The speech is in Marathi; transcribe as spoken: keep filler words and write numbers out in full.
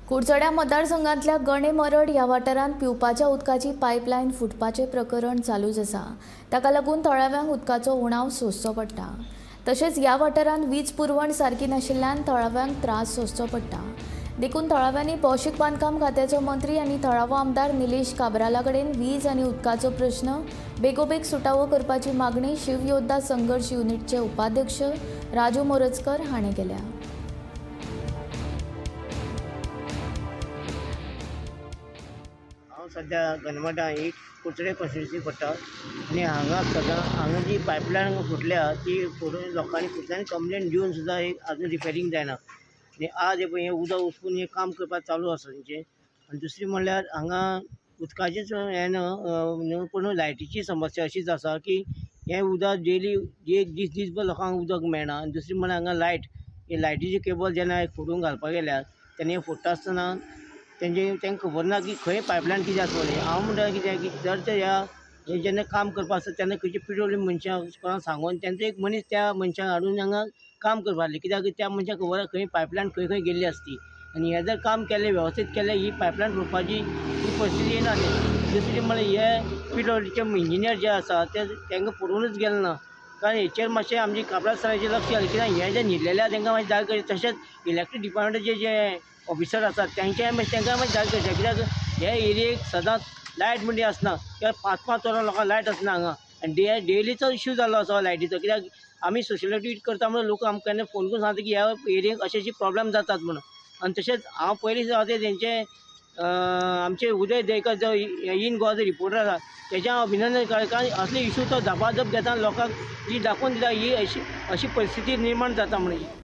कुडचड्या मतदारसंघातल्या गणे मरड ह्या वाठारांत पिवपाच्या उदकाची पायपलायन फुटपाचे प्रकरण चालूच आसा। ताका लागून थळाव्यांक उदकाचो उणाव सोंसचो पडटा। तशेंच ह्या वाठारांत वीज पुरवण सारकी नाशिल्ल्यान थळाव्यांक त्रास सोंसचो पडटा। देखून थळाव्यांनी भौशीक बांदकाम खात्याचो मंत्री आनी थळावो आमदार निलेश काब्राला कडेन वीज आनी उदकाचो प्रश्न बेगोबेग सुटावो करपाची मागणी शिवयोद्धा संघर्श युनिटचे उपाध्यक्ष राजू मोरजकर हाणें केल्या। सध्या गणमटा एक कुचडे कॉन्स्टिट्युन्सी पडटा आनी हांगा सदां हांगा जी पायपलायन फुटल्या ती फोडून लोकांनी फुटल्यान कंप्लेन दिवन सुद्दां एक आजून रिपेरिंग जायना आनी आज हें उदक वचून हें काम करपाक चालू आसा तेंचें। आनी दुसरी म्हणल्यार हांगा उदकाचेच हें न्हू पूण लायटीची समस्या अशीच आसा की हें उदक डेली एक दीस दीसभर लोकांक उदक मेळना। आनी दुसरी म्हणल्यार हांगा लायट ही लायटीची केबल जेन्ना फोडून घालपाक गेल्यार तेन्ना हें फोडटा आसतना तेंचे तांकां खबर ना की खंय पायपलायन कितें आसा म्हणून। हांव म्हणटा कितें की जर ते ह्या हें जेन्ना काम करपा आसता तेन्ना खंयची पिडोवली मनशां कोणाक सांगून तेंचो एक मनीस त्या मनशाक हाडून हांगा काम करपा जाय, कित्याक त्या मनशाक खबर आसा खंय पायपलायन खंय खंय गेल्ली आसती आनी हें जर काम केलें वेवस्थीत केलें ही पायपलायन फुटपाची ही परिस्थिती येना। दुसरी म्हळ्यार हे पिडोवलीचे इंजिनियर जे आसा ते तांकां पडूनच गेले ना, कारण हेचेर मातशें आमचे काब्राल सराचें लक्ष घालें, कित्याक हें जें न्हिदलेल्या तांकां मातशें जाग करचें। तशेंच इलेक्ट्रीक डिपार्टमेंटाचे जे ऑफिसर आसात तेंच्या तांकां मातशें जाग करचें, कित्याक हे एरियेक सदांच लायट म्हणजे आसना, कित्याक पांच पांच वरां लोकांक लायट आसना हांगा आनी डे डेलीचो इश्यू जाल्लो आसा लायटीचो। कित्याक आमी सोशल एक्टिविटी करता म्हणून लोक आमकां केन्ना फोन करून सांगता की ह्या एरियेक अशे अशे प्रॉब्लेम जातात म्हणून। आनी तशेंच हांव पयलीं हांव तेंचे आमचे उदय दयकर जो इन गोवाचो रिपोर्टर आसा तेजें हांव अभिनंदन करता, कारण असले इश्यू तो झपाझप घेता आनी लोकांक जी दाखोवन दिता ही अशी अशी परिस्थिती निर्माण जाता म्हणून।